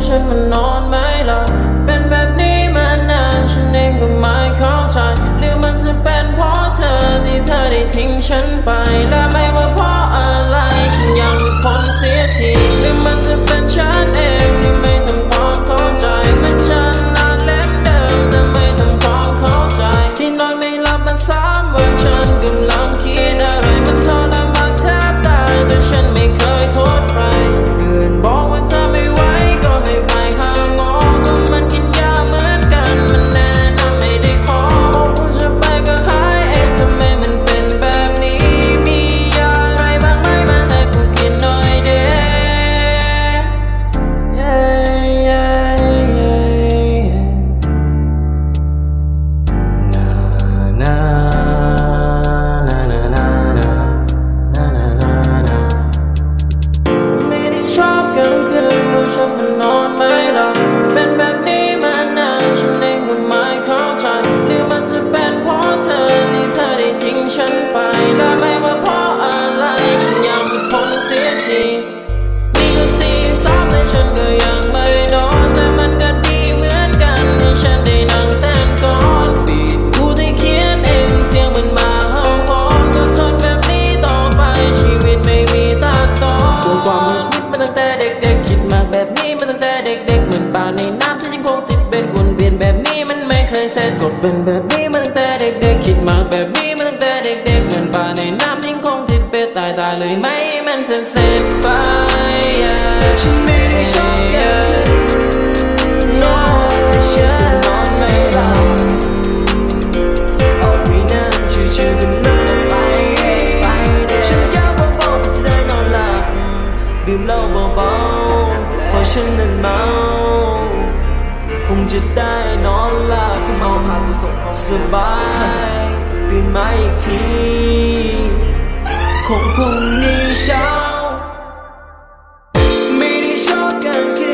ฉันมันนอนไม่หลับเป็นแบบนี้มานานฉันเองก็ไม่เข้าใจหรือมันจะเป็นเพราะเธอที่เธอได้ทิ้งฉันไปและไม่ว่าเพราะอะไรฉันยังไม่พ้นเสียทีหรือมันจะเป็นฉันเองที่ไม่ทำความเข้าใจมันฉันนานเล่มเดิมแต่ไม่ทำความเข้าใจที่นอนไม่หลับมา3 วันฉันกำลังคิดอะไรมันทรมานแทบตายแต่ฉันไม่เคยโทษใครเพื่อนบอกว่าเธอไม่ไหวก็ให้ไปหาหมอก็มันกินยาเหมือนกันมันแนะนำไม่ได้ขอบอกกูจะไปก็หายเองทำไมมันเป็นแบบนี้มียาอะไรบ้างไหมมาให้กูกินหน่อยเด้ไม่ได้ชอบกลางคืนเพราะฉันมันนอนไม่หลับเป็นแบบนี้มานานฉันเองก็ไม่เข้าใจหรือมันจะเป็นเพราะเธอที่เธอได้ทิ้งฉันไปและไม่ว่าเพราะอะไรฉันยังไม่พ้นเสียทีนี่ก็ตี3แต่ฉันก็ยังไม่นอนแต่มันก็ดีเหมือนกันที่ฉันได้นั่งเต้นก่อนบีทกูได้เขียนเองเสียงมันมาเห่าหอนก็ทนแบบนี้ต่อไปชีวิตไม่มีตัดต่อตัวความมืดมิดมาตั้งแต่เด็กๆคิดมากแบบนี้มาตั้งแต่เด็กๆเหมือนปลาในน้ำที่ยังคงติดเบ็ดวนเวียนแบบนี้มันไม่เคยเสร็จก็เป็นแบบนี้มาตั้งแต่เด็กๆคิดมากแบบนี้มาตั้งแต่เด็กๆเหมือนปลาในน้ำยังคงติดเบ็ดตายเลยไหมมันเสร็จไปฉันไม่ได้ชอบกันนอนแต่ฉันนอนไม่หลับออกไปนั่งชิวๆกันเลยฉันก้าวเบาๆจะได้นอนหลับดื่มเหล้าเบาๆเพราะฉันนั้นเมาคงจะได้นอนหลับเมาพากูส่งสบายตื่นมาอีกทีคงพรุ่งนี้เช้าไม่ได้ชอบกลางคื